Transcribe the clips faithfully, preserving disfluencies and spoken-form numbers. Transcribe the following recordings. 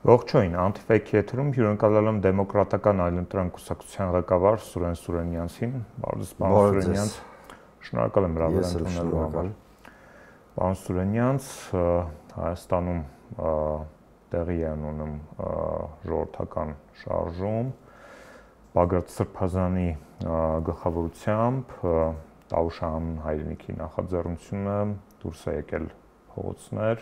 Ողջույն, Antifake եթերում հյուրընկալել եմ դեմոկրատական այլընտրանք կուսակցության ղեկավար Սուրեն Սուրենյանցին, բարոս պարոն Սուրենյանց, շնորհակալ եմ հրավեր ընդունելու համար։ Պարոն Սուրենյանց, Հայաստանում տեղի է ունենում ժողովրդական շարժում, Բագրատ Սրբազանի գլխավորությամբ Տավուշահան հայրենիքի նախաձեռնությունը դուրս է եկել փողոցներ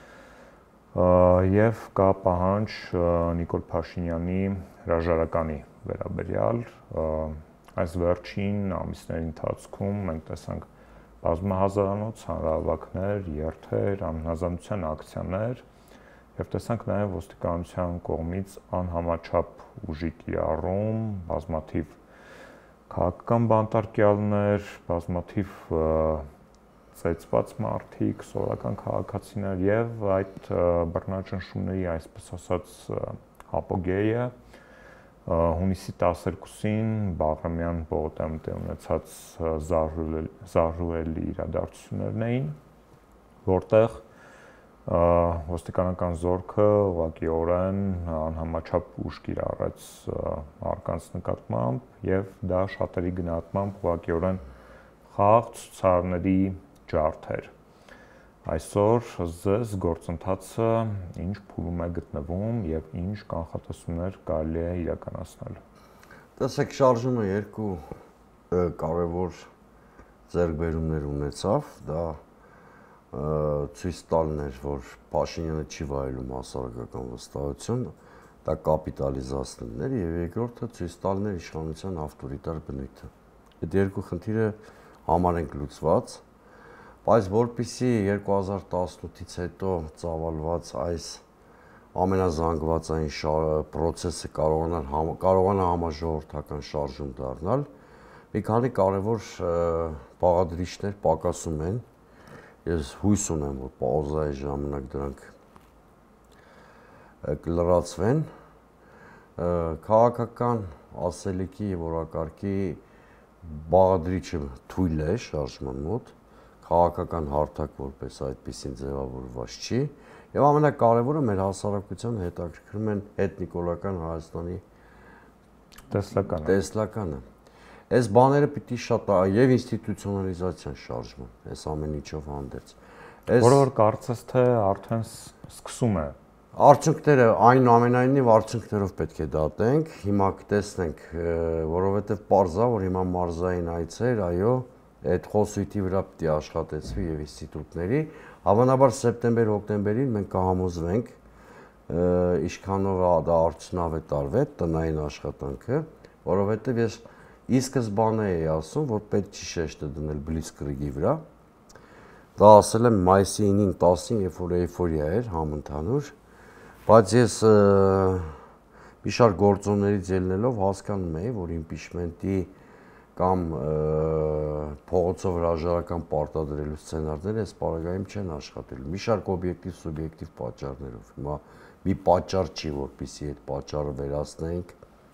եւ կա պահանջ Նիկոլ Փաշինյանի հրաժարականի վերաբերյալ այս վերջին ամիսների ընթացքում մենք տեսանք բազմահազարանոց հանրահավաքներ, երթեր, անհնազանդության ակցիաներ եւ տեսանք նաեւ ոստիկանության կողմից անհամաչափ ուժի կիրառում, բազմաթիվ քաղաքական բանտարկյալներ, բազմաթիվ ծեծված մարդիկ, սովորական քաղաքացիներ եւ այդ բռնաճնշումների, այսպես ասած, ապոգեյը հունիսի տասներկուսին Բաղրամյան պողոտայում տեղի ունեցած զարհուրելի իրադարձություններն էին, որտեղ ոստիկանական զորքը ուղղակիորեն անհամաչափ ուժ կիրառեց մարդկանց նկատմամբ եւ դա շատերի գնահատմամբ ուղղակիորեն խաղ ցուցարների ջարդ էր։ Այսօր ձեզ գործընթացը ինչ փուլում է գտնվում եւ ինչ կանխատեսումներ կարելի է իրականացնել։ Տեսեք, շարժումը երկու կարևոր ձեռքբերումներ ունեցավ, դա ցույց տալն էր, որ Փաշինյանը չի վայելում հասարակական վստահություն, դա կապիտալիզացնելն էր եւ երկրորդը ցույց տալն էր իշխանության ավտորիտար բնույթը։ Այդ երկու խնդիրը համար ենք լուծված, բայց որպեսզի երկու հազար տասնութից հետո ծավալված այս ամենազանգվածային process-ը կարողանա կարողանա համաժողովրդական շարժում դառնալ, մի քանի կարևոր բաղադրիչներ պակասում են։ Ես հույս ունեմ, որ պաուզայի ժամանակ դրանք կլրացվեն։ Քաղաքական ասելիքի եւ օրակարգի բաղադրիչը թույլ է շարժման մոտ, քաղաքական հարթակ որպես այդպեսին ձևավորված չի, եւ ամենակարևորը մեր հասարակության հետաքրքրում են էթնիկոլական Հայաստանի տեսլականը։ Տեսլականը։ Այս բաները պիտի շատ եւ ինստիտուցիոնալիզացիան շարժման, այս ամեն ինչով հանդերձ։ Որը որ կարծես թե արդեն սկսում է։ Արդյունքները այնուամենայնիվ արդյունքներով պետք է դատենք, հիմա կտեսնենք, որովհետեւ պարզա, որ հիմա մարզային այցեր, այո, այդ խոսույթի վրա պիտի աշխատեցվի եւ ինստիտուտների, հավանաբար սեպտեմբեր-հոկտեմբերին մենք կհամոզվենք ինչքանով դա արդյունավետ արվեց տնային աշխատանքը, որովհետեւ ես ի սկզբանե էի ասում, որ պետք չի շեշտը դնել բլիցկրիգի վրա։ Դա ասել եմ մայիսի ինին տասին, երբ որ էյֆորիա էր համընդհանուր, բայց ես մի շարք գործոններից ելնելով հասկանում էի, որ իմպիչմենտի կամ փողոցով հրաժարական պարտադրելու սցենարները այս պարագայում չեն աշխատելու։ Մի շարք օբյեկտիվ սուբյեկտիվ պատճառներով։ Հիմա մի պատճառ չի, որպեսզի այդ պատճառը վերացնենք։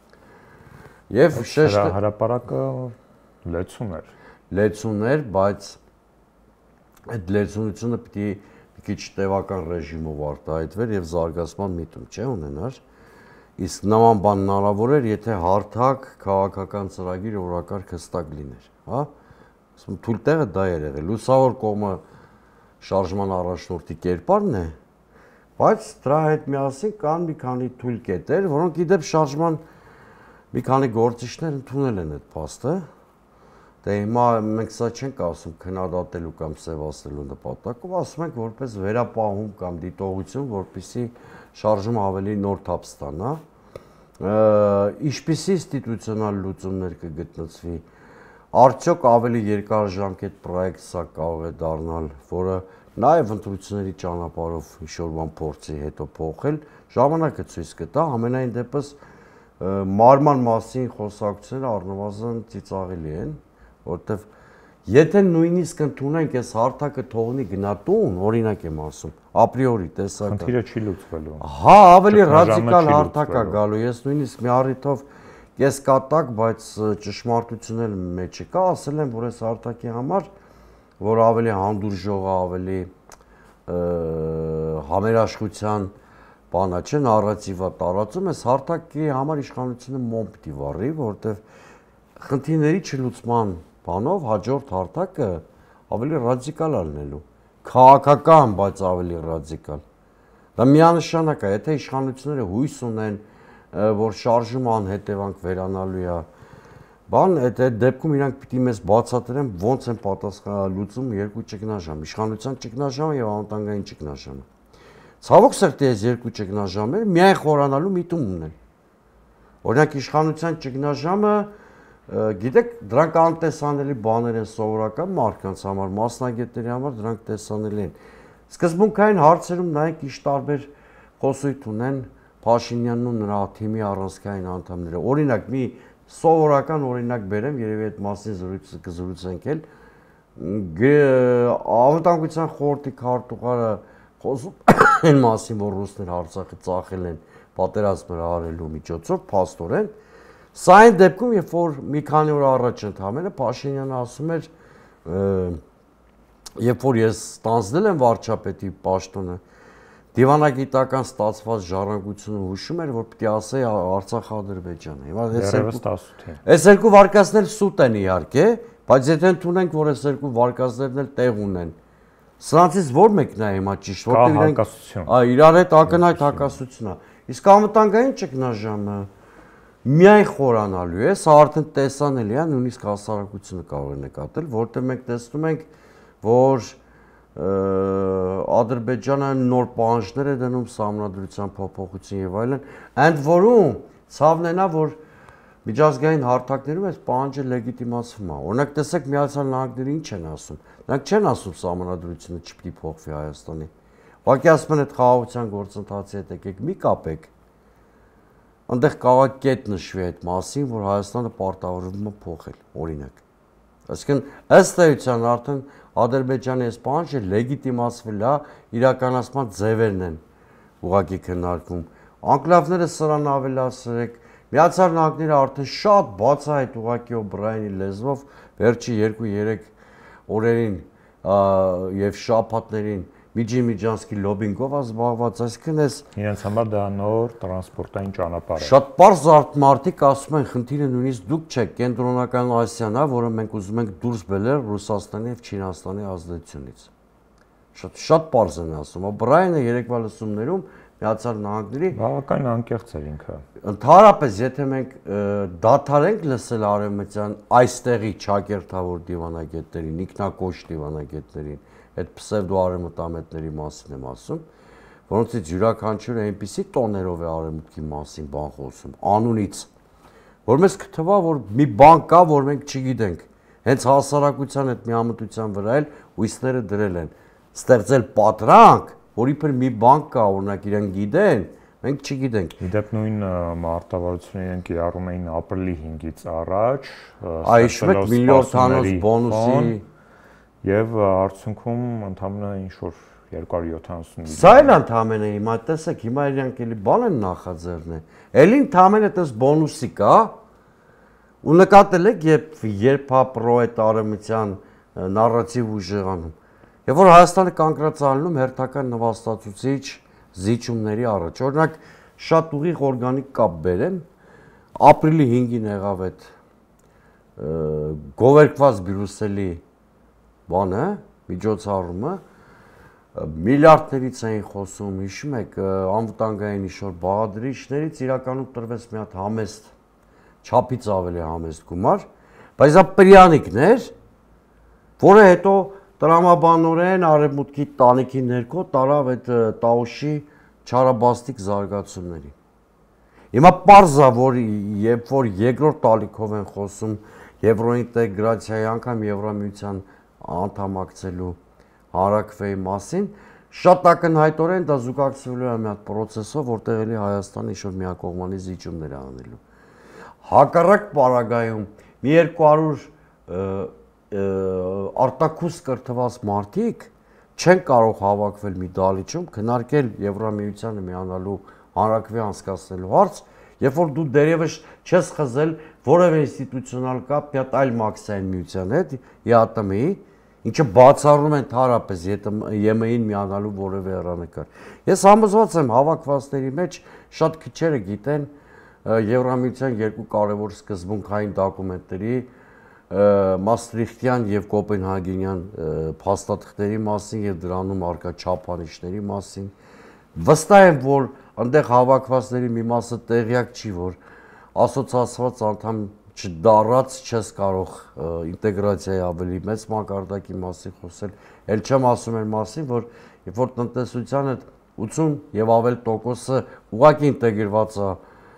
Եվ շեշտը հրապարակը լեցուն էր։ Լեցուն էր, բայց այդ լեցունությունը պիտի մի քիչ տևական ռեժիմով արտահայտվեր եւ զարգացման միտում չէ ունենար։ Իսկ նման բան հնարավոր էր, եթե հարթակ քաղաքական ծրագիր օրակարգ հստակ լիներ, հա։ Ասում թույլ տեղը դա էր եղել։ Լուսավոր կողմը շարժման առաջնորդի կերպարն է, բայց դրա հետ միասին կան մի քանի թույլ կետեր, որոնք ի դեպ շարժման մի քանի գործիչներ ընդունել են այդ փաստը։ Դե հիմա մենք սա չենք ասում քննադատելու կամ սևացնելու նպատակով, ասում ենք որպես վերապահում կամ դիտողություն, որպեսզի շարժումը ավելի նոր թափ ստանա։ Ինչպիսի ինստիտուցիոնալ լուծումներ կգտնվի, արդյոք ավելի երկարաժամկետ պրոյեկտ սա կարող է դառնալ, որը նաև ընտրությունների ճանապարհով ինչ-որ բան փորձի հետո փոխել, ժամանակը ցույց կտա, ամենայն դեպս մարման մասին խոսակցությունները առնվազն ծիծաղելի են, որտեվ եթե նույնիսկ ընդունենք այս հարթակը թողնի գնատուն, օրինակ եմ ասում, ապրիորի տեսական։ Խնդիրը չի լուծվելու։ Հա, ավելի ռադիկալ հարթակ է գալու, ես նույնիսկ մի առիթով կեսկատակ, բայց ճշմարտություններ մեջը կա, ասել եմ, որ այս հարթակի համար, որ ավելի հանդուրժող, ավելի համերաշխության բանա չէ, նարատիվա տարածում ես հարթակի համար իշխանությունը մոմ պիտի վառի, որովհետև խնդիրների չլուծման բանով հաջորդ հարթակը ավելի ռադիկալ ալնելու, քաղաքական, բայց ավելի ռադիկալ։ Դա միանշանակ է, եթե իշխանությունները հույս ունեն, որ շարժումը անհետևանք վերանալու է, բան, այդ դեպքում իրանք պիտի մեզ բացատրեն ոնց են պատասխանալուծում երկու ճգնաժամ, իշխանության ճգնաժամը եւ անվտանգային ճգնաժամը։ Ցավոք սրտի այս երկու ճգնաժամերը միայն խորանալու միտում ունեն։ Օրինակ իշխանության ճգնաժամը, գիտեք, դրանք անտեսանելի բաներ են սովորական մարդկանց համար, մասնագետների համար դրանք տեսանելի են։ Սկզբունքային հարցերում նայեք ինչ տարբեր խոսույթ ունեն Փաշինյանն ու նրա թիմի առանցքային անդամները։ Օրինակ մի սովորական օրինակ բերեմ, երևի այդ մասին զրույց կզրուցենք էլ։ Անվտանգության խորհրդի քարտուղարը խոսում են մասին, որ ռուսները Արցախը ծախել են պատերազմը արելու միջոցով, փաստորեն։ Սա այն դեպքում, երբ որ մի քանի օր առաջ ընդհանրապես Փաշինյանը ասում էր, երբ որ ես ստանձնել եմ վարչապետի պաշտոնը, դիվանագիտական ստացված ժառանգությունը հուշում էր, որ պիտի ասեի Արցախ-Ադրբեջանը։ Հիմա այս երկու վարկածներ սուտ են իհարկե, բայց եթե ընդունենք, որ այս երկու վարկածներն էլ տեղ ունեն, սրանցից որ մեկն է հիմա ճիշտ, որտեղ իրենք իրար հետ ակնհայտ հակասություն է։ Իսկ անվտանգային ճգնաժամը միայն խորանալու է, սա արդեն տեսանելի է, նույնիսկ հասարակությունը կարող է նկատել, որտեղ մենք տեսնում ենք, որ Ադրբեջանը նոր պահանջներ է դնում սահմանադրության փոփոխություն եւ այլն, ընդ որում ցավն է նա, որ միջազգային հարթակներում այս պահանջը լեգիտիմացվում է։ Օրինակ տեսեք Միացյալ Նահանգները ինչ են ասում։ Նրանք չեն ասում սահմանադրությունը չպիտի փոխվի Հայաստանի։ Ուղղակի ասում են այդ խաղաղության գործընթացի հետ եկեք մի կապեք։ Այնտեղ կարող է կետ նշվի այդ մասին, որ Հայաստանը պարտավորվում է փոխել, օրինակ։ Այսինքն ըստ էության արդեն Ադրբեջանի այս պահանջը լեգիտիմացվել է, իրականացման ձևերն են ուղղակի քննարկում։ Անկլավները սրան ավելացրեք, Միացյալ Նահանգները արդեն շատ բացահայտ ուղղակի օբրայինի լեզվով վերջի երկու-երեք օրերին եւ շաբաթներին Միջի-Միջանցքի լոբինգով զբաղված, այսինքն էս իրենց համար դա նոր տրանսպորտային ճանապարհ է։ Շատ པարզ մարդիկ ասում են, խնդիրը նույնիսկ դուք չեք, Կենտրոնական Ասիան է, որը մենք ուզում ենք դուրս բերել Ռուսաստանի եւ Չինաստանի ազդեցությունից։ Շատ շատ པարզ են ասում, Օբրայինը երեկվա լսումներում Միացյալ Նահանգների բավական անկեղծ էր ինքը։ Ընդհանրապես, եթե մենք դադարենք լսել արևմտյան այստեղի ճակերտավոր դիվանագետներին, ինքնակոչ դիվանագետներին, այդ պսևդո արևմտամետների մասին եմ ասում, որոնցից յուրաքանչյուրը այնպիսի տոներով է արևմուտքի մասին բան խոսում, անունից, որ մեզ կթվա, որ մի բան կա, որ մենք չգիտենք, հենց հասարակության այդ միամտության վրա էլ հույսները դրել են, ստեղծել պատրանք, որ իբր մի բան կա, օրինակ իրենք գիտեն, մենք չգիտենք։ Իդեպ նույն մարտավարությունը իրենք կիրառում էին ապրիլի հինգից առաջ, այժմ միլիարդանոց բոնուսի եւ արդյունքում ընդհանրապես ինչ որ երկու հարյուր յոթանասուն միլիոն։ Սա էլ ընդհանրապես հիմա տեսեք, հիմա իրանք էլի բան են նախաձեռնել։ Էլի ընդհանրապես այդպես բոնուսի կա։ Ու նկատել եք, երբ երբ հա պրոետ արեմության նարատիվ ուժեղանում։ Եվ որ Հայաստանը կանգնածալնում հերթական նվաստացուցիչ զիջումների առաջ։ Օրինակ շատ ուղիղ օրգանիկ կապ բերեմ, ապրիլի հինգին եղավ այդ գովերքված Բրյուսելի բանը, միջոցառումը, միլիարդներից էին խոսում, հիշում եք, անվտանգային ինչ-որ բաղադրիչներից իրականում տրվեց մի հատ համեստ, չափից ավելի համեստ գումար, բայց դա պրյանիկներ, որը հետո տրամաբանորեն արևմուտքի տանիքի ներքո տարավ այդ Տաուշի չարաբաստիկ զարգացումների։ Հիմա պարզ է, որ երբ որ երկրորդ տալիքով են խոսում եվրոինտեգրացիայի, անգամ Եվրամիության անդամակցելու հարակվեի մասին, շատ ակնհայտորեն դա զուգակցվելու է մի հատ պրոցեսով, որտեղ էլի Հայաստանը ինչ-որ միակողմանի զիջումներ է անելու։ Հակառակ պարագայում մի երկու հարյուր արտաքուս կրթված մարդիկ չեն կարող հավաքվել մի դահլիճում, քննարկել Եվրամիությանը միանալու հանրակրվի անցկացնելու հարց, երբ որ դու դերևս չես խզել որևէ ինստիտուցիոնալ կապ մի հատ այլ մաքսային միության հետ, ԵԱՏՄ-ի, ինչը բացառում են թարապես Ե M I-ին միանալու որևէ հեռանկար։ Ես համոզված եմ հավաքվածների մեջ շատ քիչերը գիտեն Եվրամիության երկու կարևոր սկզբունքային դոկումենտների Մաստրիխտյան եւ Կոպենհագենյան փաստաթղթերի մասին եւ դրանում առկա չափանիշների մասին։ Վստահ եմ, որ այնտեղ հավաքվածների մի մասը տեղյակ չի, որ ասոցիացված անդամ չդառած չես կարող ինտեգրացիայի ավելի մեծ մակարդակի մասին խոսել, ել չեմ ասում այն մասին, որ երբ որ տնտեսությանը ութսուն եւ ավել տոկոսը ուղղակի ինտեգրված է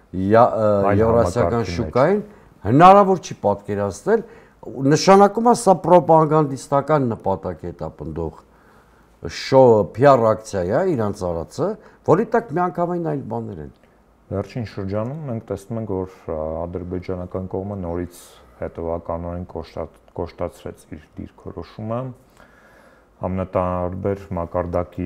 եվրասիական շուկային, հնարավոր չի պատկերացնել, նշանակում է սա պրոպագանդիստական նպատակ հետապնդող շոու P R ակցիա է իրանց արածը, որի տակ միանգամայն այլ բաներ են։ Վերջին շրջանում մենք տեսնում ենք, որ ադրբեջանական կողմը նորից հետևականորեն կոշտացրեց իր դիրքորոշումը ամենատարբեր մակարդակի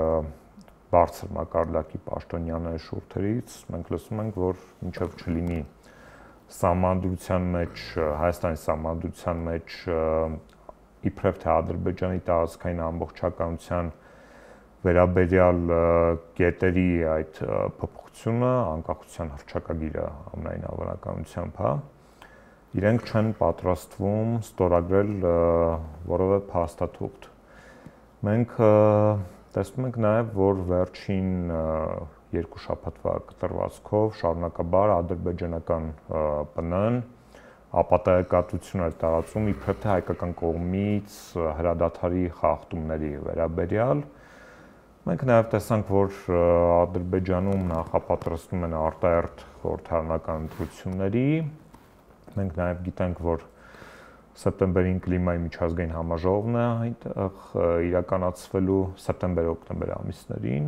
բարձր մակարդակի պաշտոնյաների շուրթերից մենք լսում ենք, որ մինչև չլինի սահմանադրության մեջ Հայաստանի սահմանադրության մեջ իբրև թե Ադրբեջանի տարածքային ամբողջականության վերաբերյալ կետերի այդ փոփոխությունը անկախության հռչակագիրը ամենայն հավանականությամբ, հա, իրենք չեն պատրաստվում ստորագրել որևէ փաստաթուղթ։ Մենք տեսնում ենք նաև, որ վերջին երկու շաբաթվա կտրվածքով շարունակաբար ադրբեջանական ՊՆ-ն ապատայակատություն էր տարածում իբրև թե հայկական կողմից հրադադարի խախտումների վերաբերյալ։ Մենք նաև տեսանք, որ Ադրբեջանում նախապատրաստում են արտահերթ խորհրդարանական ընտրությունների։ Մենք նաև գիտենք, որ սեպտեմբերին կլիմայի միջազգային համաժողովն է այնտեղ իրականացվելու սեպտեմբեր-օկտեմբեր ամիսներին։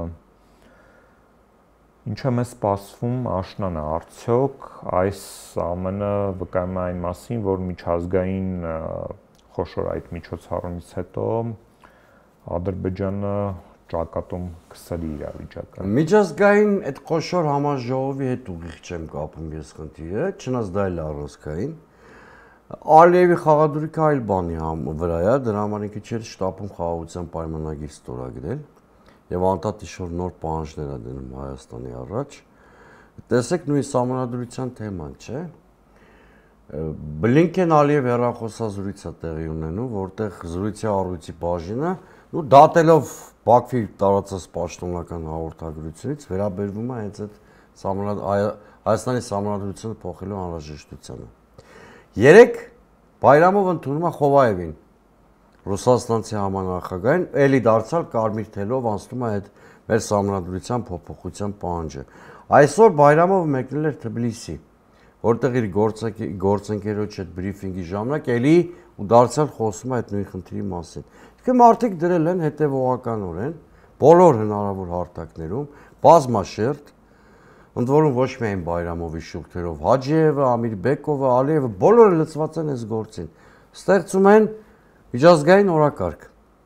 Ինչ է մեզ սպասվում աշնանը, արդյոք այս ամենը վկայում է այն մասին, որ միջազգային խոշոր այդ միջոցառումից հետո Ադրբեջանը ճակատում կսերի իրավիճակը։ Միջազգային այդ խոշոր համաժողովի հետ ուղիղ չեմ կապում ես խնդիրը, չնայած դա էլ առանցքային։ Ալիևի խաղադրույքը այլ բանի վրա է, դրա համար ինքը չէր շտապում խաղաղության պայմանագիր ստորագրել եւ անդադ ինչ-որ նոր պահանջներ է դնում Հայաստանի առաջ։ Տեսեք նույն սահմանադրության թեման, չէ՞։ Բլինքեն-Ալիև հեռախոսազրույց է տեղի ունենում, որտեղ զրույցի առույցի բաժինը, ու դատելով Բաքվի տարածած պաշտոնական հաղորդագրությունից վերաբերվում է հենց այդ Հայաստանի սահմանադրությունը փոխելու անհրաժեշտությանը։ Երեք Բայրամով ընդունում է Խովայևին, Ռուսաստանցի համանախագահին, էլի դարձյալ կարմիր թելով անցնում է այդ մեր սահմանադրության փոփոխության պահանջը։ Այսօր Բայրամովը մեկնել էր Թբիլիսի, որտեղ իր գործընկերոջ հետ բրիֆինգի ժամանակ էլի ու դարձյալ խոսում է այդ նույն խնդրի մասին։ Իսկ մարդիկ դրել են հետևողականորեն բոլոր հնարավոր հարթակներում բազմաշերտ, ընդ որում ոչ միայն Բայրամովի շուրթերով, Հաջիևը, Ամիրբեկովը, Ալիևը բոլորը լծված են այս գործին, ստեղծում են միջազգային օրակարգ։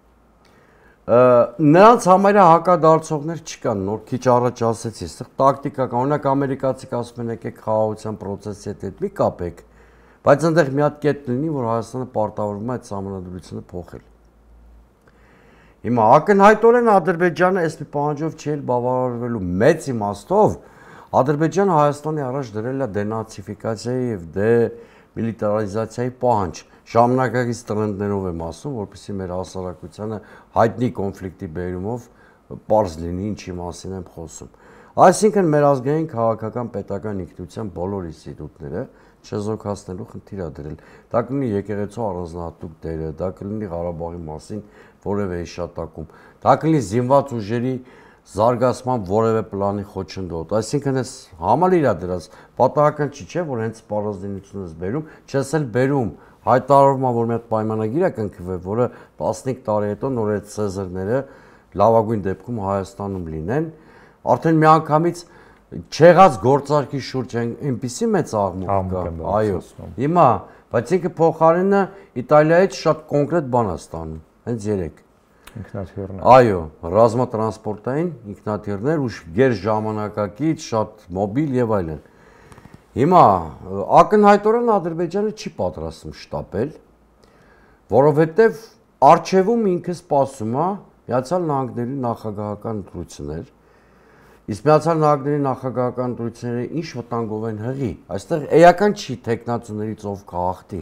Նրանց համարյա հակադարձողներ չկան, նոր քիչ առաջ ասեցի, այստեղ տակտիկական, օրինակ ամերիկացիք ասում են եկեք խաղաղության process-ի հետ մի կապեք, բայց այնտեղ մի հատ կետ լինի, որ Հայաստանը պարտավորվում է այդ սահմանադրությունը փոխել։ Հիմա ակնհայտորեն Ադրբեջանը այս մի պահանջով չի բավարարվելու մեծ իմաստով, Ադրբեջանը Հայաստանի առաջ դրել է դենացիֆիկացիայի եւ դեմիլիտարիզացիայի պահանջ։ Ժամանակակից տրենդներով եմ ասում, որպեսզի մեր հասարակությանը հայտնի կոնֆլիկտի բերումով պարզ լինի ինչի մասին եմ խոսում։ Այսինքն մեր ազգային քաղաքական պետական ինքնության բոլոր ինստիտուտները չեզոքացնելու խնդիր է դրել։ Դա կլինի եկեղեցու առանձնահատուկ դերը, դա կլինի Ղարաբաղի մասին որևէ հիշատակում, դա կլինի զինված ուժերի զարգացման որևէ պլանի խոչընդոտ, այսինքն այս համալիր է դրած, պատահական չի, չէ, որ հենց սպառազինությունից բերում, չես էլ բերում, հայտարարվում է, որ մի հատ պայմանագիր է կնքվել, որը տասնհինգ տարի հետո նոր այդ Սեզարները լավագույն դեպքում Հայաստանում լինեն, արդեն միանգամից չեղած գործարքի շուրջ այնպիսի մեծ աղմուկ կա, այո, հիմա, բայց ինքը փոխարենը Իտալիայից շատ կոնկրետ բան է ստանում, հենց երեք։ Ինքնաթիռներ։ Այո, ռազմատրանսպորտային ինքնաթիռներ ու գերժամանակակից, շատ մոբիլ եւ այլն։ Հիմա ակնհայտորեն Ադրբեջանը չի պատրաստվում շտապել, որովհետև արչևում ինքը սպասում է Միացյալ Նահանգների նախագահական ընտրություններ, իսկ Միացյալ Նահանգների նախագահական ընտրությունները ինչ վտանգով են հղի, այստեղ էական չի տեխնացուներից ով կհաղթի,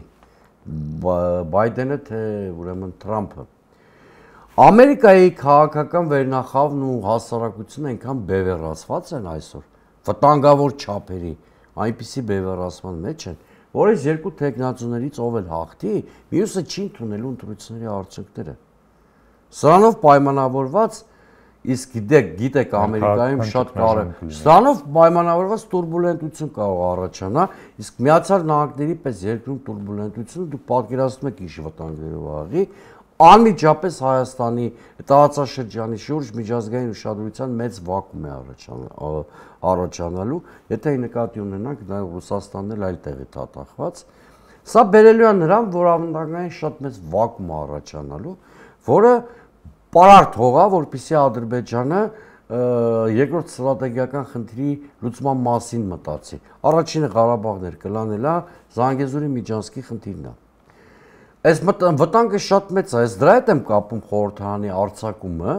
Բայդենը թե ուրեմն Թրամփը։ Ամերիկայի քաղաքական վերնախավն ու հասարակությունը այնքան բևեռացված են այսօր, վտանգավոր չափերի, այնպիսի բևեռացման մեջ են, որ այս երկու տեխնացուներից ով էլ հաղթի, մյուսը չի ընդունելու ընտրությունների արդյունքները։ Սրանով պայմանավորված, իսկ գիտեք, գիտեք Ամերիկայում շատ կարևոր, սրանով պայմանավորված տուրբուլենտություն կարող առաջանա, իսկ Միացյալ Նահանգների պես երկրում տուրբուլենտությունը դուք պատկերացնում եք ինչ վտանգներով աղի, անմիջապես Հայաստանի տարածաշրջանի շուրջ միջազգային ուշադրության մեծ վակուում է առաջանալու, եթե նկատի ունենանք նաև Ռուսաստանն էլ այլ տեղի դատախված, սա բերելու է նրան, որ ամենայն շատ մեծ վակուում է առաջանալու, որը պարարտ հող է, որպեսզի Ադրբեջանը երկրորդ ստրատեգիական խնդրի լուծման մասին մտածի։ Առաջինը Ղարաբաղն էր կլանելա, Զանգեզուրի Միջանցքի խնդիրն է։ Այս վտանգը շատ մեծ է, ես դրա հետ եմ կապում խորհրդարանի արձակումը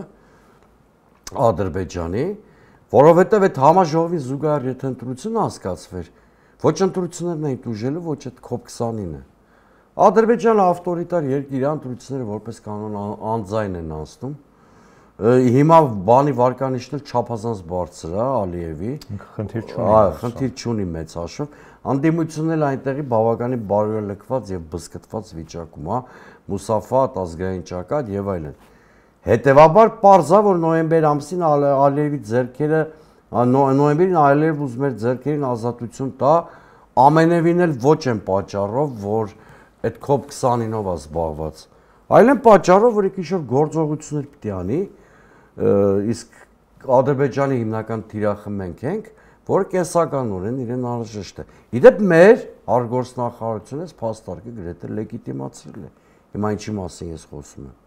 Ադրբեջանի, որովհետև այդ համաժողովի զուգահեռ եթե ընտրություն անցկացվեր, ոչ ընտրություններն էին տուժելու, ոչ այդ քոփ քսանինը։ Ադրբեջանը ավտորիտար երկիր է, ընտրությունները որպես կանոն անձայն են անցնում։ Հիմա բանի վարկանիշն էլ չափազանց բարձր է Ալիևի։ Խնդիր չունի։ Խնդիր չունի մեծ հաշվով։ Անդիմությունն էլ այնտեղի բավականին բարոյալքված եւ բզկտված վիճակում է, Մուսաֆատ, ազգային ճակատ եւ այլն։ Հետևաբար պարզ է, որ նոյեմբեր ամսին Ալիևի ձեռքերը նոյեմբերին Ալիևը ուզում էր ձեռքերին ազատություն տա, ամենևին էլ ոչ են պատճառով, որ այդ քոփ քսանինով է զբաղված։ Այլ են պատճառով, որ ինչ-որ գործողություններ պիտի անի, իսկ Ադրբեջանի հիմնական թիրախը մենք ենք, որ կենսականորեն իրեն անհրաժեշտ է։ Իդեպ մեր արտգործնախարարությունը այս փաստարկը գրեթե լեգիտիմացրել է։ Հիմա ինչի մասին ես խոսում եմ։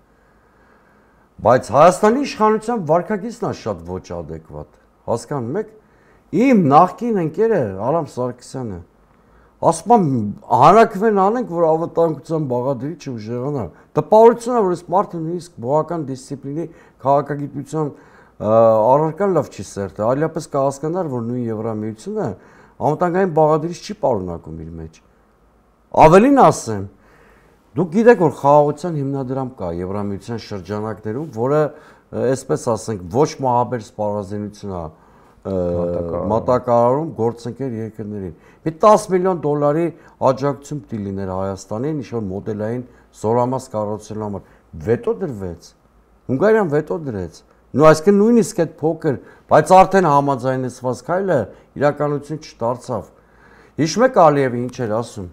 Բայց Հայաստանի իշխանության վարքագիծն է շատ ոչ ադեկվատ։ Հասկանում եք, իմ նախկին ընկերը Արամ Սարգսյանը ասում եմ հանրակրվեն անենք, որ անվտանգության բաղադրիչը ուժեղանա։ Տպավորություն է, որ այս մարդը նույնիսկ բողական դիսցիպլինի քաղաքագիտության առարկան լավ չի սերտը, այլապես կհասկանար, որ նույն Եվրամիությունը անվտանգային բաղադրիչ չի պարունակում իր մեջ։ Ավելին ասեմ, դուք գիտեք, որ խաղաղության հիմնադրամ կա Եվրամիության շրջանակներում, որը, այսպես ասենք, ոչ մահաբեր սպառազինություն է մատակարարում գործընկեր երկրներին։ Մի տասը միլիոն դոլարի աջակցություն պիտի լիներ Հայաստանին, ինչ-որ մոդելային զորամաս կառուցելու համար։ Վետո դրվեց։ Հունգարիան վետո դրեց։ Նու այսինքն նույնիսկ այդ փոքր, բայց արդեն համաձայնեցված քայլը իրականություն չդարձավ։ Հիշում եք Ալիևը ինչ էր ասում։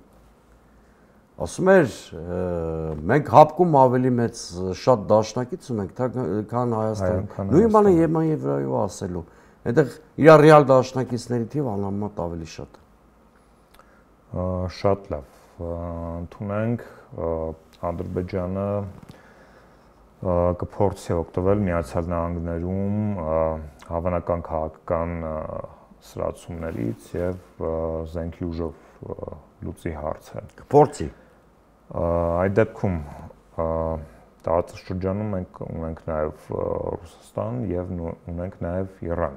Ասում էր, մենք հապկում ավելի մեծ շատ դաշնակից ունենք, քան Հայաստանը։ Նույն բանը Եման Եվրայով ասելու։ Այդտեղ իր ռեալ դաշնակիցների թիվը անհամեմատ ավելի շատ է։ Շատ լավ։ Ընդունենք Ադրբեջանը կփորձի օգտվել Միացյալ Նահանգներում հավանական քաղաքական սրացումներից եւ զենքի ուժով լուծի հարցը։ Կփորձի։ Այդ դեպքում տարածաշրջանում մենք ունենք նաեւ Ռուսաստան եւ ունենք նաեւ Իրան։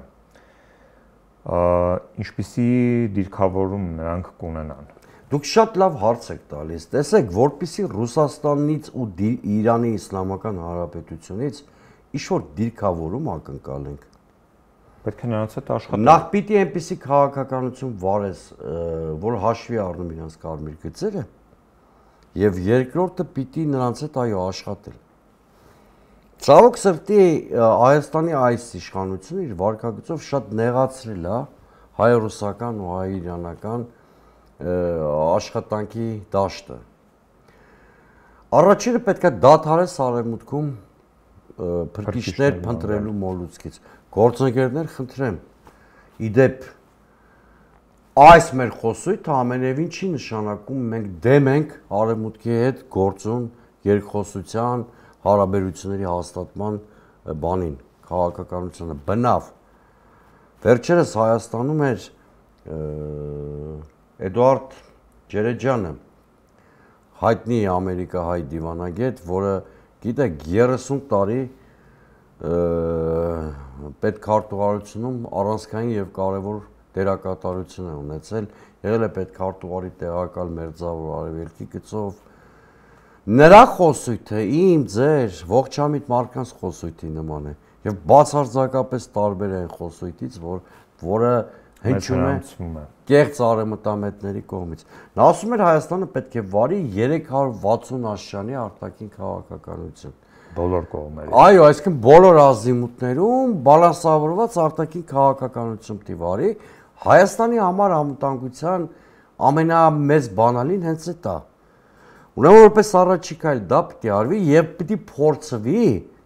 Ինչպիսի դիրքավորում նրանք կունենան։ Դուք շատ լավ հարց եք տալիս։ Տեսեք, որպիսի Ռուսաստանից ու Իրանի Իսլամական Հանրապետությունից ինչ-որ դիրքավորում ակնկալենք։ Պետք է նրանց հետ աշխատել։ Նախ պիտի այնպիսի քաղաքականություն վարես, որ հաշվի առնում իրենց կարմիր գծերը, եւ երկրորդը պիտի նրանց հետ այո աշխատել։ Ցավոք սրտի Հայաստանի այս իշխանությունը իր վարկագծով շատ նեղացրել է հայ-ռուսական ու հայ-իրանական աշխատանքի դաշտը։ Առաջինը պետք է դադարես արևմուտքում փրկիչներ փնտրելու մոլուցքից։ Գործընկերներ խնդրեմ, իդեպ այս մեր խոսույթը ամենևին չի նշանակում մենք դեմ ենք արևմուտքի հետ գործուն երկխոսության հարաբերությունների հաստատման բանին, քաղաքականությանը, բնավ։ Վերջերս Հայաստանում էր Էդուարդ Ջերեջյանը, հայտնի ամերիկահայ դիվանագետ, որը գիտեք երեսուն տարի պետքարտուղարությունում առանցքային եւ կարեւոր դերակատարություն է ունեցել, եղել է պետքարտուղարի տեղակալ Մերձավոր Արևելքի գծով։ Նրա խոսույթը իմ ձեր ողջամիտ մարդկանց խոսույթի նման է եւ բացարձակապես տարբեր է այն խոսույթից, որ որը հնչում է կեղծ արևմտամետների կողմից։ Նա ասում էր Հայաստանը պետք է վարի երեք հարյուր վաթսուն աշճանի արտաքին քաղաքականություն։ Բոլոր կողմերից։ Այո, այսինքն բոլոր ազդիմուտներում բալանսավորված արտաքին քաղաքականություն պիտի վարի։ Հայաստանի համար անվտանգության ամենամեծ բանալին հենց այդ է։ Ուրեմն որպես առաջիկայլ դա պիտի արվի եւ պիտի փորձվի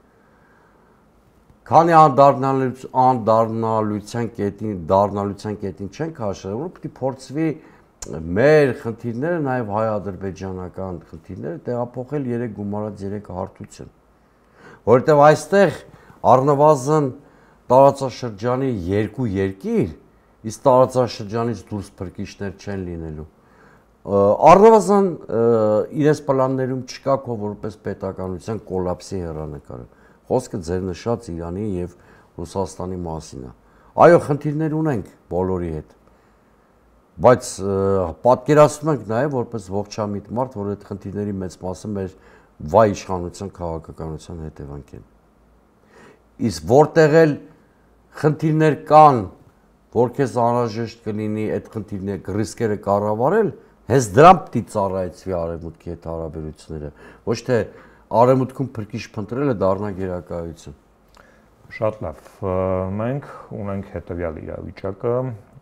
քանի անդառնալության կետին, դառնալության կետին չենք հաշվել, որ պիտի փորձվի մեր խնդիրները, նաև հայ-ադրբեջանական խնդիրները տեղափոխել երեք գումարած երեք հարթություն։ Որովհետև այստեղ առնվազն տարածաշրջանի երկու երկիր, իսկ տարածաշրջանից դուրս փրկիչներ չեն լինելու։ Առնվազն իրենց պլաններում չկա քո որպես պետականության կոլապսի հեռանկարը։ Խոսքը ձեր նշած Իրանի եւ Ռուսաստանի մասին է։ Այո, խնդիրներ ունենք բոլորի հետ։ Բայց պատկերացնում ենք նաեւ որպես ողջամիտ մարդ, որ այդ խնդիրների մեծ մասը մեր վայ իշխանության քաղաքականության հետևանք են։ Իսկ որտեղ էլ խնդիրներ կան, որ քեզ անհրաժեշտ կլինի այդ խնդիրները ռիսկերը կառավարել, հենց դրան պիտի ծառայեցվի արևմուտքի հետ հարաբերությունները, ոչ թե արևմուտքում փրկիչ փնտրելը դառնա գերակայություն։ Շատ լավ։ Մենք ունենք հետևյալ իրավիճակը,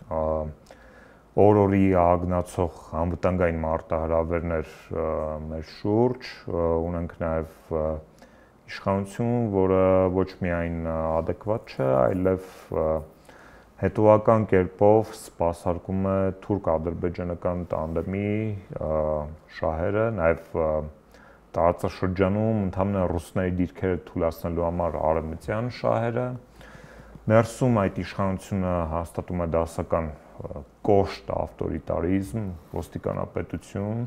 օր-օրի ագնացող անվտանգային մարտահրավերներ մեր շուրջ, ունենք նաև իշխանություն, որը ոչ միայն adekvat չէ, այլև հետևական կերպով սպասարկում է թուրք-ադրբեջանական տանդեմի շահերը, նաև տարածաշրջանում ընդհանրապես ռուսների դիրքերը թույլատնելու համար արևմտյան շահերը, ներսում այդ իշխանությունը հաստատում է դասական կոշտ ավտորիտարիզմ, ոստիկանապետություն,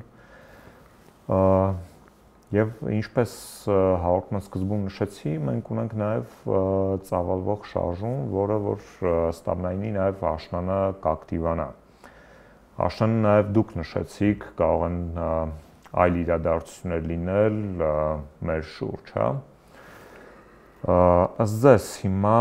եւ ինչպես հաղորդման սկզբում նշեցի, մենք ունենք նաեւ ծավալվող շարժում, որը որ ստաբնայինի նաեւ աշնանը կակտիվանա։ Աշնանը նաեւ դուք նշեցիք, կարող են այլ իրադարձություններ լինել մեր շուրջ, հա։ Ըստ ձեզ հիմա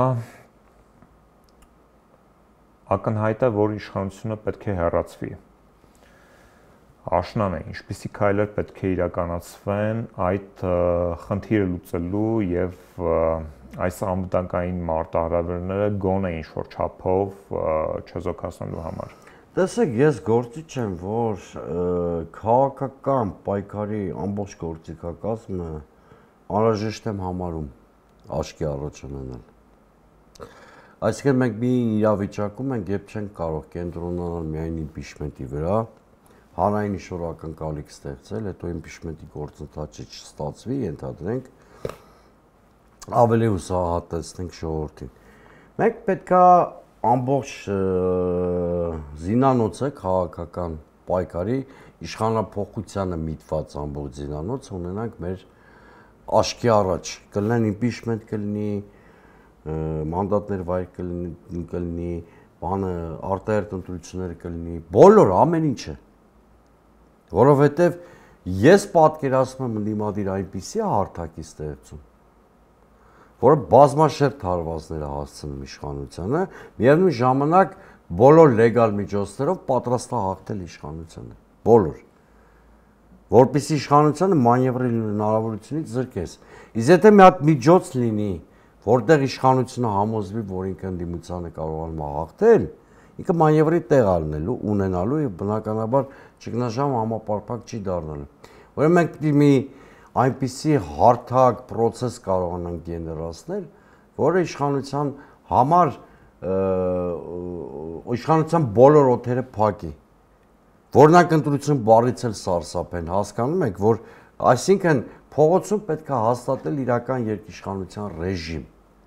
ակնհայտ է, որ իշխանությունը պետք է հեռացվի։ Աշնանը ինչպիսի քայլեր պետք է իրականացվեն այդ խնդիրը լուծելու եւ այս անվտանգային մարտահրավերները գոնե ինչ-որ չափով չեզոքացնելու համար։ Տեսեք, ես գործիչ եմ, որ քաղաքական պայքարի ամբողջ գործիքակազմը անհրաժեշտ եմ համարում աչքի առաջ ունենալ։ Այսինքն մենք մի իրավիճակում ենք, երբ չենք կարող կենտրոնանալ միայն իմպիչմենտի վրա, հանրային ինչ-որ ակնկալիք ստեղծել, հետո իմպիչմենտի գործընթացը չստացվի, ենթադրենք, ավելի հուսահատեցնենք ժողովրդին։ Մենք պետքա ամբողջ զինանոցը քաղաքական պայքարի իշխանափոխությանը միտված ամբողջ զինանոց ունենանք մեր աչքի առաջ, կլինեն իմպիչմենտ կլինի, մանդատներ վայր կլինի, կլինի, բանը արտահերտ ընտրություններ կլինի, բոլոր ամեն ինչը։ Որովհետև ես պատկերացնում եմ ընդդիմադիր այնպիսի հարթակի ստեղծում, որը բազմաշերտ հարվածներ է հասցնում իշխանությանը, միևնույն ժամանակ բոլոր լեգալ միջոցներով պատրաստ է հաղթել իշխանությանը, բոլոր, որպեսզի իշխանությանը մանևրի հնարավորությունից զրկես։ Իսկ եթե մի հատ միջոց լինի, որտեղ իշխանությունը համոզվի, որ ինքը ընդդիմությանը կարողանում է հաղթել, ինքը մանևրի տեղ առնելու, ունենալու եւ բնականաբար ճգնաժամ համապարփակ չի դառնալու։ Ուրեմն մենք պիտի մի այնպիսի հարթակ process կարողանանք գեներացնել, որը իշխանության համար իշխանության բոլոր օդերը փակի։ Որնակ ընտրություն բառից էլ սարսափեն, հասկանում եք, որ այսինքն փողոցում պետք է հաստատել իրական երկիշխանության ռեժիմ։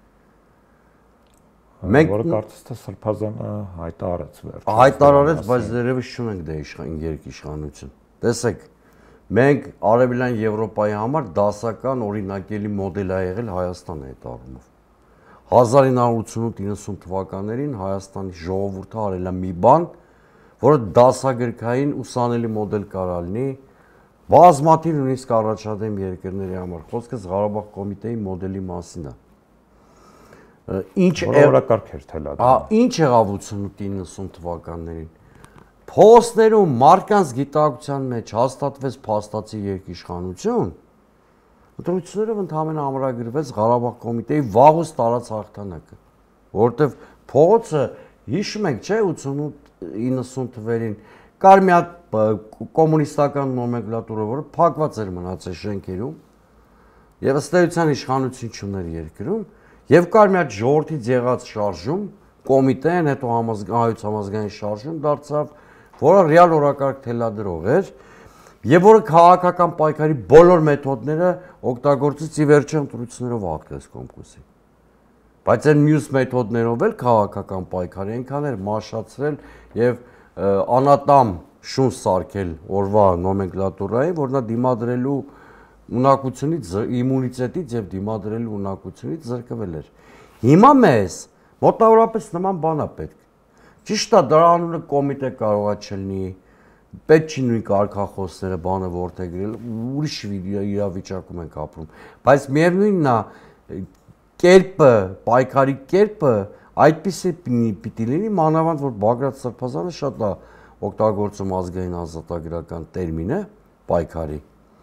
Մենք որը կարծես թե Սրբազանը հայտարարեց վերջերս։ Հայտարարեց, բայց դերևս չունենք դե երկիշխանություն։ Տեսեք, Մենք Արևելյան Եվրոպայի համար դասական օրինակելի մոդել ա եղել Հայաստանը այդ առումով։ հազար ինը հարյուր ութսունութ իննսուն թվականներին Հայաստանի ժողովուրդը արել է մի բան, որը դասագրքային ուսանելի մոդել կարա լինի, բազմաթիվ նույնիսկ առաջադեմ երկրների համար։ Խոսքս Ղարաբաղ կոմիտեի մոդելի մասին է։ Ինչ օրակարգ էր թելադրում։ Հա, ինչ եղավ ութսունութ իննսուն թվականներին։ Փոստերում մարդկանց գիտակցության մեջ հաստատվեց փաստացի երկիշխանություն, ընտրություններով ընդհանրապես ամրագրվեց Ղարաբաղ կոմիտեի վաղուց տարած հաղթանակը, որովհետև փողոցը հիշում եք, չէ, ութսունութ իննսուն թվերին կար մի հատ կոմունիստական նոմենկլատուրա, որը փակված էր մնացել շենքերում եւ ըստ էության իշխանություն չուներ երկրում, եւ կար մի հատ ժողովրդից եղած շարժում, կոմիտեն, հետո հայոց համազգային շարժում դարձավ, որը ռեալ օրակարգ թելադրող էր եւ որը քաղաքական պայքարի բոլոր մեթոդները օգտագործեց ի վերջո ընտրություններով հաղթեց կոմկուսի։ Բայց այն մյուս մեթոդներով էլ քաղաքական պայքարը այնքան էր մաշացրել եւ անատամ շուն սարքել օրվա նոմենկլատուրային, որ նա դիմադրելու ունակությունից, իմունիտետից եւ դիմադրելու ունակությունից զրկվել էր։ Հիմա մեզ մոտավորապես նման բան է պետք։ Ճիշտ է, դրա անունը կոմիտե կարող է չլինի, պետք չի նույն կարգախոսները բանը որդեգրել, ուրիշ իրավիճակում ենք ապրում, բայց միևնույնն է կերպը, պայքարի կերպը այդպիսի պիտի լինի, մանավանդ որ Բագրատ Սրբազանը շատ է օգտագործում ազգային ազատագրական տերմինը պայքարի։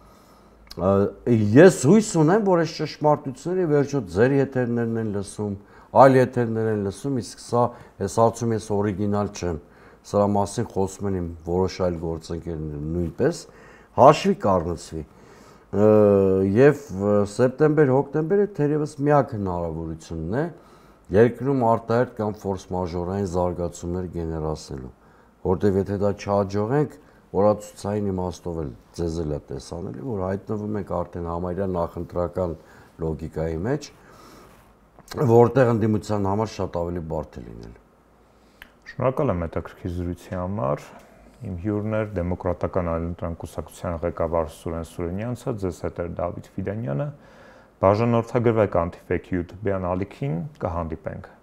Ես հույս ունեմ, որ այս ճշմարտությունները վերջո ձեր եթերներն են լսում, այլ եթերներ են լսում, իսկ սա ես հարցում ես օրիգինալ չեմ, սրա մասին խոսում են իմ որոշ այլ գործընկերներ նույնպես, հաշվի կառնցվի։ Եվ սեպտեմբեր-հոկտեմբերը թերևս միակ հնարավորությունն է երկրում արտահերթ կամ ֆորս մաժորային զարգացումներ գեներացնելու, որտեղ եթե դա չհաջողենք, օրացուցային իմաստով էլ ձեզ էլ է տեսանելի, որ հայտնվում ենք արդեն համարյա նախընտրական լոգիկայի մեջ, որտեղ ընդդիմության համար շատ ավելի բարդ է լինել։ Շնորհակալ եմ հետաքրքիր զրույցի համար։ Իմ հյուրն էր Դեմոկրատական այլընտրանք կուսակցության ղեկավար Սուրեն Սուրենյանցը, ձեզ հետ էր Դավիթ Ֆիդանյանը։ Բաժանորդագրվեք Անտիֆեքի YouTube-յան ալիքին, կհանդիպենք։